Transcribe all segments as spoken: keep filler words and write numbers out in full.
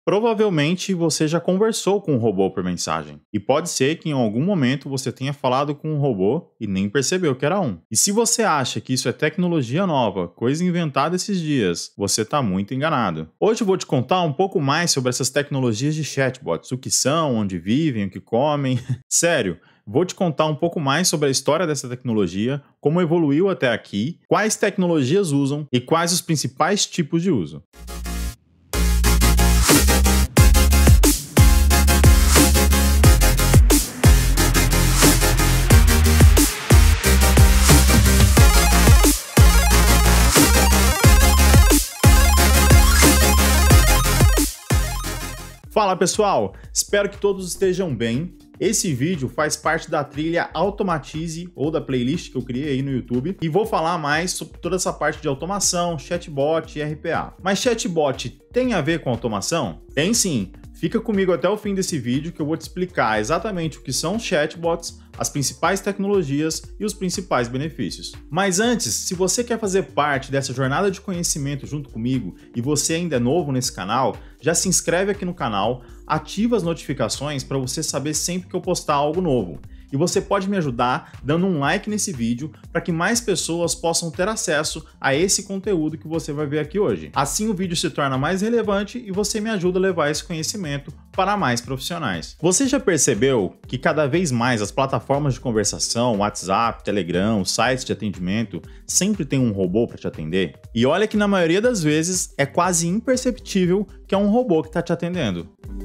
Provavelmente você já conversou com um robô por mensagem. E pode ser que em algum momento você tenha falado com um robô e nem percebeu que era um. E se você acha que isso é tecnologia nova, coisa inventada esses dias, você está muito enganado. Hoje eu vou te contar um pouco mais sobre essas tecnologias de chatbots, o que são, onde vivem, o que comem. Sério, vou te contar um pouco mais sobre a história dessa tecnologia, como evoluiu até aqui, quais tecnologias usam e quais os principais tipos de uso. Fala pessoal, espero que todos estejam bem. Esse vídeo faz parte da trilha Automatize ou da playlist que eu criei aí no YouTube e vou falar mais sobre toda essa parte de automação, chatbot e R P A. Mas chatbot tem a ver com automação? Tem sim! Fica comigo até o fim desse vídeo que eu vou te explicar exatamente o que são chatbots, as principais tecnologias e os principais benefícios. Mas antes, se você quer fazer parte dessa jornada de conhecimento junto comigo e você ainda é novo nesse canal, já se inscreve aqui no canal, ativa as notificações para você saber sempre que eu postar algo novo. E você pode me ajudar dando um like nesse vídeo para que mais pessoas possam ter acesso a esse conteúdo que você vai ver aqui hoje. Assim o vídeo se torna mais relevante e você me ajuda a levar esse conhecimento para mais profissionais. Você já percebeu que cada vez mais as plataformas de conversação, WhatsApp, Telegram, sites de atendimento, sempre tem um robô para te atender? E olha que na maioria das vezes é quase imperceptível que é um robô que está te atendendo.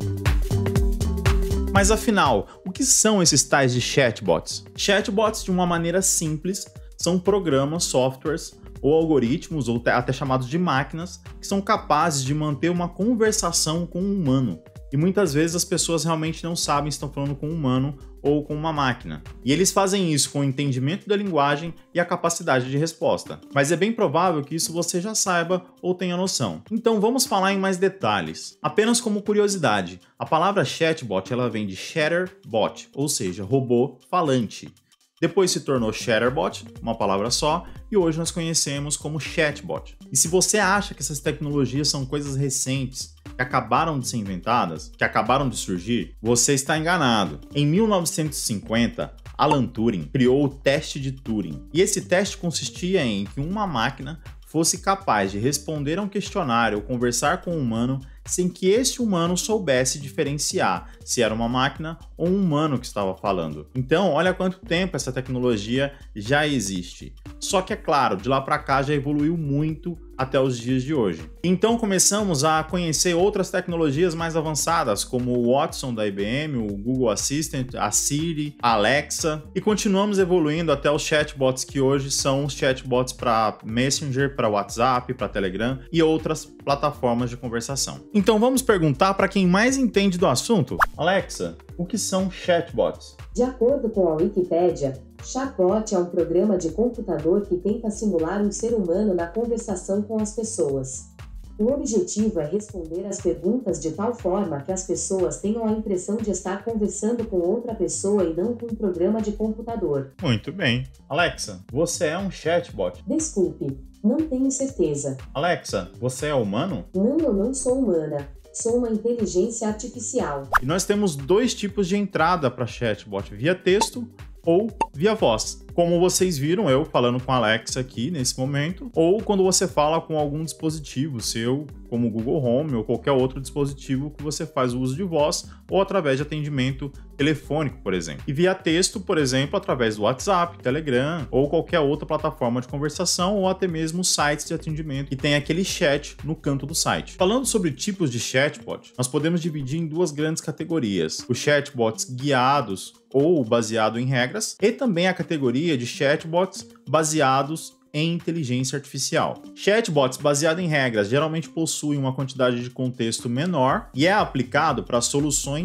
Mas afinal, o que são esses tais de chatbots? Chatbots, de uma maneira simples, são programas, softwares ou algoritmos, ou até chamados de máquinas, que são capazes de manter uma conversação com um humano. E muitas vezes as pessoas realmente não sabem se estão falando com um humano ou com uma máquina. E eles fazem isso com o entendimento da linguagem e a capacidade de resposta. Mas é bem provável que isso você já saiba ou tenha noção. Então vamos falar em mais detalhes. Apenas como curiosidade, a palavra chatbot ela vem de chatterbot, ou seja, robô falante. Depois se tornou chatterbot, uma palavra só, e hoje nós conhecemos como chatbot. E se você acha que essas tecnologias são coisas recentes, que acabaram de ser inventadas, que acabaram de surgir, você está enganado. Em mil novecentos e cinquenta, Alan Turing criou o teste de Turing. E esse teste consistia em que uma máquina fosse capaz de responder a um questionário ou conversar com um humano sem que esse humano soubesse diferenciar se era uma máquina ou um humano que estava falando. Então, olha quanto tempo essa tecnologia já existe. Só que é claro, de lá para cá já evoluiu muito até os dias de hoje. Então começamos a conhecer outras tecnologias mais avançadas, como o Watson da I B M, o Google Assistant, a Siri, a Alexa, e continuamos evoluindo até os chatbots que hoje são os chatbots para Messenger, para WhatsApp, para Telegram e outras plataformas de conversação. Então vamos perguntar para quem mais entende do assunto. Alexa, o que são chatbots? De acordo com a Wikipédia, chatbot é um programa de computador que tenta simular um ser humano na conversação com as pessoas. O objetivo é responder às perguntas de tal forma que as pessoas tenham a impressão de estar conversando com outra pessoa e não com um programa de computador. Muito bem. Alexa, você é um chatbot? Desculpe, não tenho certeza. Alexa, você é humano? Não, eu não sou humana. Sou uma inteligência artificial. E nós temos dois tipos de entrada para chatbot, via texto ou via voz. Como vocês viram eu falando com a Alexa aqui nesse momento, ou quando você fala com algum dispositivo seu, como o Google Home ou qualquer outro dispositivo que você faz o uso de voz, ou através de atendimento telefônico, por exemplo. E via texto, por exemplo, através do WhatsApp, Telegram, ou qualquer outra plataforma de conversação, ou até mesmo sites de atendimento que tem aquele chat no canto do site. Falando sobre tipos de chatbot, nós podemos dividir em duas grandes categorias: os chatbots guiados ou baseado em regras, e também a categoria de chatbots baseados em inteligência artificial. Chatbots baseados em regras geralmente possuem uma quantidade de contexto menor e é aplicado para soluções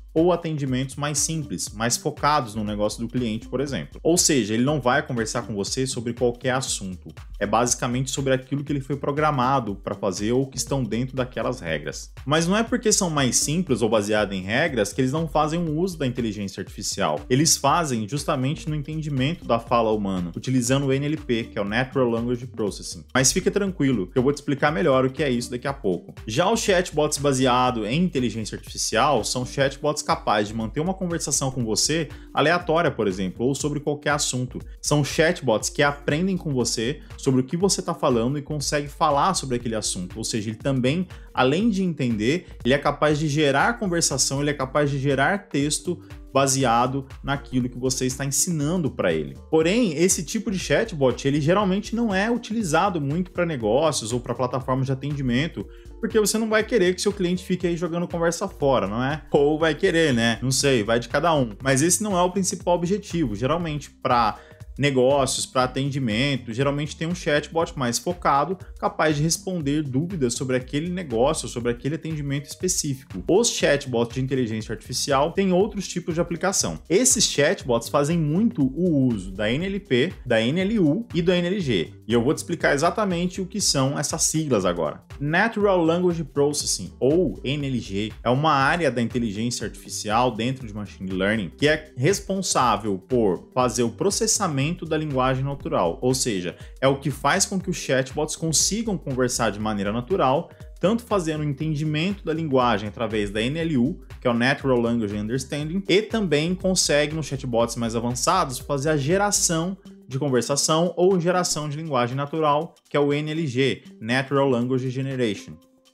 ou atendimentos mais simples, mais focados no negócio do cliente, por exemplo. Ou seja, ele não vai conversar com você sobre qualquer assunto. É basicamente sobre aquilo que ele foi programado para fazer ou que estão dentro daquelas regras. Mas não é porque são mais simples ou baseados em regras que eles não fazem um uso da inteligência artificial. Eles fazem justamente no entendimento da fala humana, utilizando o N L P, que é o Natural Language Processing. Mas fica tranquilo, que eu vou te explicar melhor o que é isso daqui a pouco. Já os chatbots baseados em inteligência artificial são chatbots capazes de manter uma conversação com você aleatória, por exemplo, ou sobre qualquer assunto. São chatbots que aprendem com você sobre o que você está falando e conseguem falar sobre aquele assunto. Ou seja, ele também, além de entender, ele é capaz de gerar conversação, ele é capaz de gerar texto baseado naquilo que você está ensinando para ele. Porém, esse tipo de chatbot, ele geralmente não é utilizado muito para negócios ou para plataformas de atendimento, porque você não vai querer que seu cliente fique aí jogando conversa fora, não é? Ou vai querer, né? Não sei, vai de cada um. Mas esse não é o principal objetivo. Geralmente, para negócios, para atendimento, geralmente tem um chatbot mais focado, capaz de responder dúvidas sobre aquele negócio, sobre aquele atendimento específico. Os chatbots de inteligência artificial têm outros tipos de aplicação. Esses chatbots fazem muito o uso da N L P, da N L U e do N L G. E eu vou te explicar exatamente o que são essas siglas agora. Natural Language Processing, ou N L G, é uma área da inteligência artificial dentro de Machine Learning que é responsável por fazer o processamento da linguagem natural, ou seja, é o que faz com que os chatbots consigam conversar de maneira natural, tanto fazendo o entendimento da linguagem através da N L U, que é o Natural Language Understanding, e também consegue nos chatbots mais avançados fazer a geração de conversação ou geração de linguagem natural, que é o N L G, Natural Language Generation.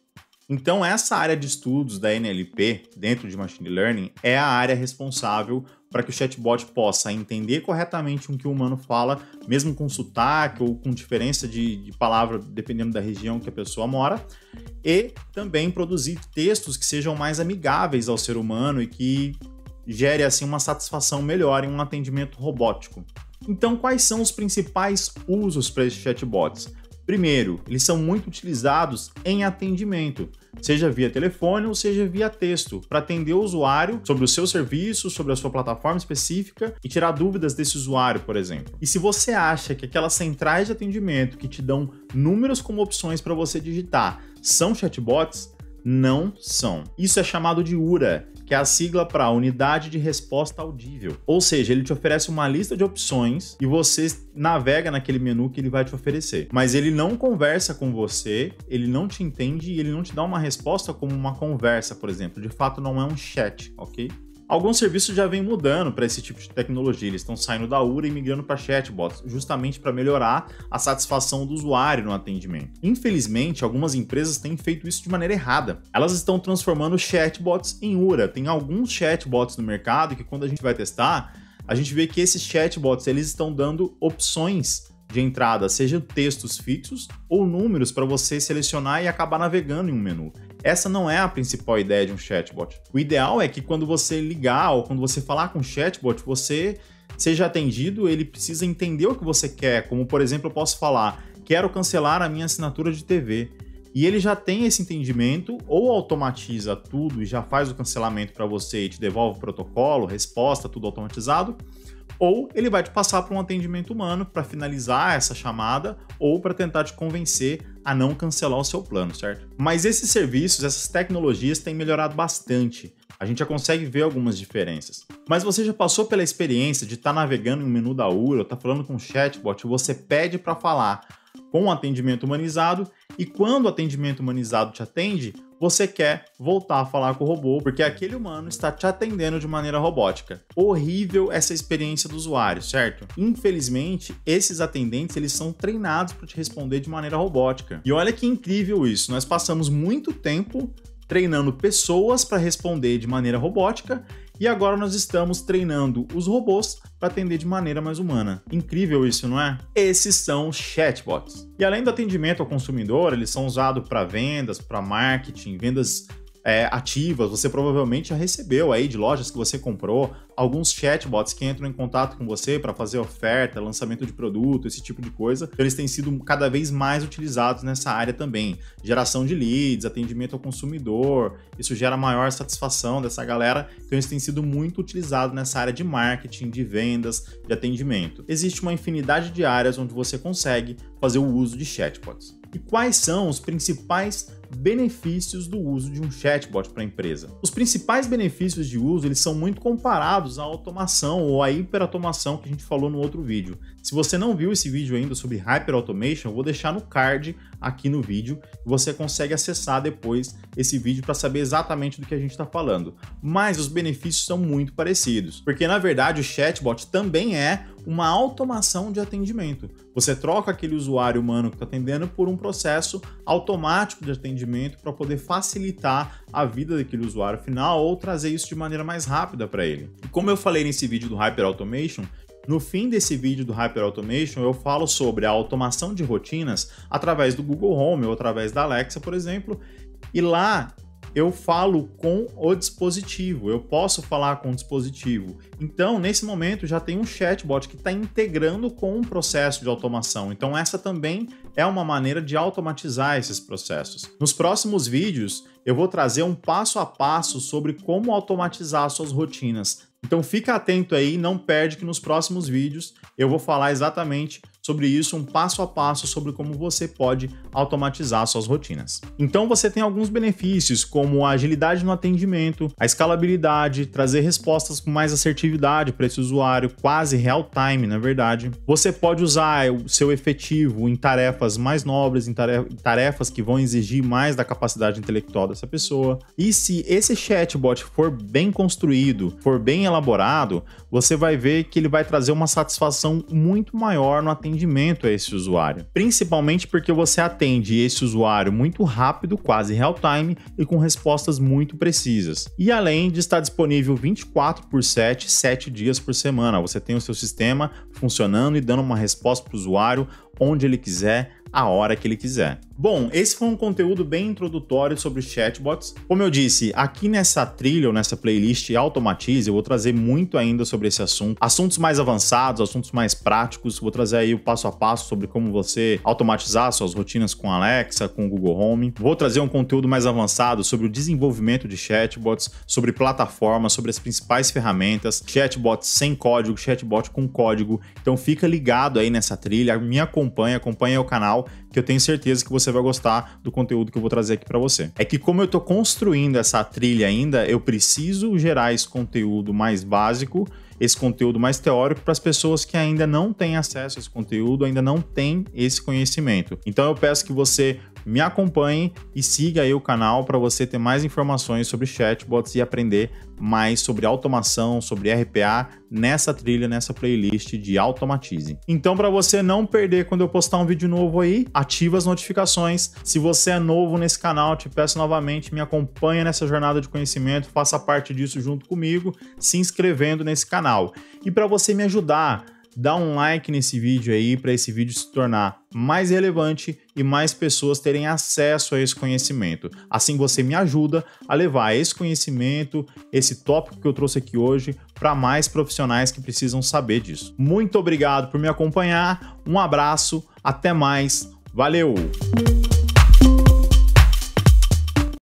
Então, essa área de estudos da N L P, dentro de Machine Learning, é a área responsável para que o chatbot possa entender corretamente o que o humano fala, mesmo com sotaque ou com diferença de, de palavra, dependendo da região que a pessoa mora, e também produzir textos que sejam mais amigáveis ao ser humano e que gere assim uma satisfação melhor em um atendimento robótico. Então, quais são os principais usos para esses chatbots? Primeiro, eles são muito utilizados em atendimento, seja via telefone ou seja via texto, para atender o usuário sobre o seu serviço, sobre a sua plataforma específica e tirar dúvidas desse usuário, por exemplo. E se você acha que aquelas centrais de atendimento que te dão números como opções para você digitar são chatbots, não são. Isso é chamado de U R A, que é a sigla para Unidade de Resposta Audível. Ou seja, ele te oferece uma lista de opções e você navega naquele menu que ele vai te oferecer. Mas ele não conversa com você, ele não te entende e ele não te dá uma resposta como uma conversa, por exemplo. De fato, não é um chat, ok? Alguns serviços já vêm mudando para esse tipo de tecnologia, eles estão saindo da U R A e migrando para chatbots, justamente para melhorar a satisfação do usuário no atendimento. Infelizmente, algumas empresas têm feito isso de maneira errada. Elas estão transformando chatbots em U R A. Tem alguns chatbots no mercado que, quando a gente vai testar, a gente vê que esses chatbots eles estão dando opções de entrada, seja textos fixos ou números para você selecionar e acabar navegando em um menu. Essa não é a principal ideia de um chatbot. O ideal é que quando você ligar ou quando você falar com o chatbot, você seja atendido, ele precisa entender o que você quer, como por exemplo, eu posso falar, quero cancelar a minha assinatura de T V. E ele já tem esse entendimento, ou automatiza tudo e já faz o cancelamento para você e te devolve o protocolo, resposta, tudo automatizado, ou ele vai te passar para um atendimento humano para finalizar essa chamada ou para tentar te convencer a não cancelar o seu plano, certo? Mas esses serviços, essas tecnologias têm melhorado bastante. A gente já consegue ver algumas diferenças. Mas você já passou pela experiência de estar tá navegando em um menu da U R A, ou estar tá falando com um chatbot, você pede para falar com um atendimento humanizado e quando o atendimento humanizado te atende, você quer voltar a falar com o robô, porque aquele humano está te atendendo de maneira robótica. Horrível essa experiência do usuário, certo? Infelizmente, esses atendentes eles são treinados para te responder de maneira robótica. E olha que incrível isso, nós passamos muito tempo treinando pessoas para responder de maneira robótica e agora nós estamos treinando os robôs para atender de maneira mais humana. Incrível isso, não é? Esses são os chatbots. E além do atendimento ao consumidor, eles são usados para vendas, para marketing, vendas é, ativas. Você provavelmente já recebeu aí de lojas que você comprou alguns chatbots que entram em contato com você para fazer oferta, lançamento de produto, esse tipo de coisa. Então, eles têm sido cada vez mais utilizados nessa área também. Geração de leads, atendimento ao consumidor, isso gera maior satisfação dessa galera. Então, eles têm sido muito utilizados nessa área de marketing, de vendas, de atendimento. Existe uma infinidade de áreas onde você consegue fazer o uso de chatbots. E quais são os principais benefícios do uso de um chatbot para a empresa? Os principais benefícios de uso, eles são muito comparados à automação ou à hiperautomação que a gente falou no outro vídeo. Se você não viu esse vídeo ainda sobre Hyperautomation, eu vou deixar no card aqui no vídeo e você consegue acessar depois esse vídeo para saber exatamente do que a gente está falando. Mas os benefícios são muito parecidos, porque na verdade o chatbot também é uma automação de atendimento. Você troca aquele usuário humano que está atendendo por um processo automático de atendimento para poder facilitar a vida daquele usuário final ou trazer isso de maneira mais rápida para ele. E como eu falei nesse vídeo do Hyperautomation, no fim desse vídeo do Hyperautomation, eu falo sobre a automação de rotinas através do Google Home ou através da Alexa, por exemplo, e lá eu falo com o dispositivo, eu posso falar com o dispositivo. Então, nesse momento, já tem um chatbot que está integrando com um processo de automação. Então, essa também é uma maneira de automatizar esses processos. Nos próximos vídeos, eu vou trazer um passo a passo sobre como automatizar suas rotinas. Então, fica atento aí, não perde que nos próximos vídeos eu vou falar exatamente sobre isso, um passo a passo sobre como você pode automatizar suas rotinas. Então você tem alguns benefícios, como a agilidade no atendimento, a escalabilidade, trazer respostas com mais assertividade para esse usuário, quase real time, na verdade. Você pode usar o seu efetivo em tarefas mais nobres, em tarefas que vão exigir mais da capacidade intelectual dessa pessoa. E se esse chatbot for bem construído, for bem elaborado, você vai ver que ele vai trazer uma satisfação muito maior no atendimento a esse usuário, principalmente porque você atende esse usuário muito rápido, quase real time e com respostas muito precisas. E além de estar disponível vinte e quatro por sete, sete dias por semana, você tem o seu sistema funcionando e dando uma resposta para o usuário onde ele quiser, a hora que ele quiser. Bom, esse foi um conteúdo bem introdutório sobre chatbots. Como eu disse, aqui nessa trilha ou nessa playlist Automatize, eu vou trazer muito ainda sobre esse assunto. Assuntos mais avançados, assuntos mais práticos. Vou trazer aí o passo a passo sobre como você automatizar suas rotinas com Alexa, com o Google Home. Vou trazer um conteúdo mais avançado sobre o desenvolvimento de chatbots, sobre plataformas, sobre as principais ferramentas, chatbots sem código, chatbot com código. Então fica ligado aí nessa trilha, me acompanha, acompanha o canal, que eu tenho certeza que você vai gostar do conteúdo que eu vou trazer aqui para você. É que como eu tô construindo essa trilha ainda, eu preciso gerar esse conteúdo mais básico, esse conteúdo mais teórico para as pessoas que ainda não têm acesso a esse conteúdo, ainda não têm esse conhecimento. Então eu peço que você me acompanhe e siga aí o canal para você ter mais informações sobre chatbots e aprender mais sobre automação, sobre R P A nessa trilha, nessa playlist de Automatize. Então, para você não perder quando eu postar um vídeo novo aí, ativa as notificações. Se você é novo nesse canal, te peço novamente, me acompanha nessa jornada de conhecimento, faça parte disso junto comigo, se inscrevendo nesse canal. E para você me ajudar, dá um like nesse vídeo aí para esse vídeo se tornar mais relevante e mais pessoas terem acesso a esse conhecimento. Assim você me ajuda a levar esse conhecimento, esse tópico que eu trouxe aqui hoje, para mais profissionais que precisam saber disso. Muito obrigado por me acompanhar, um abraço, até mais, valeu!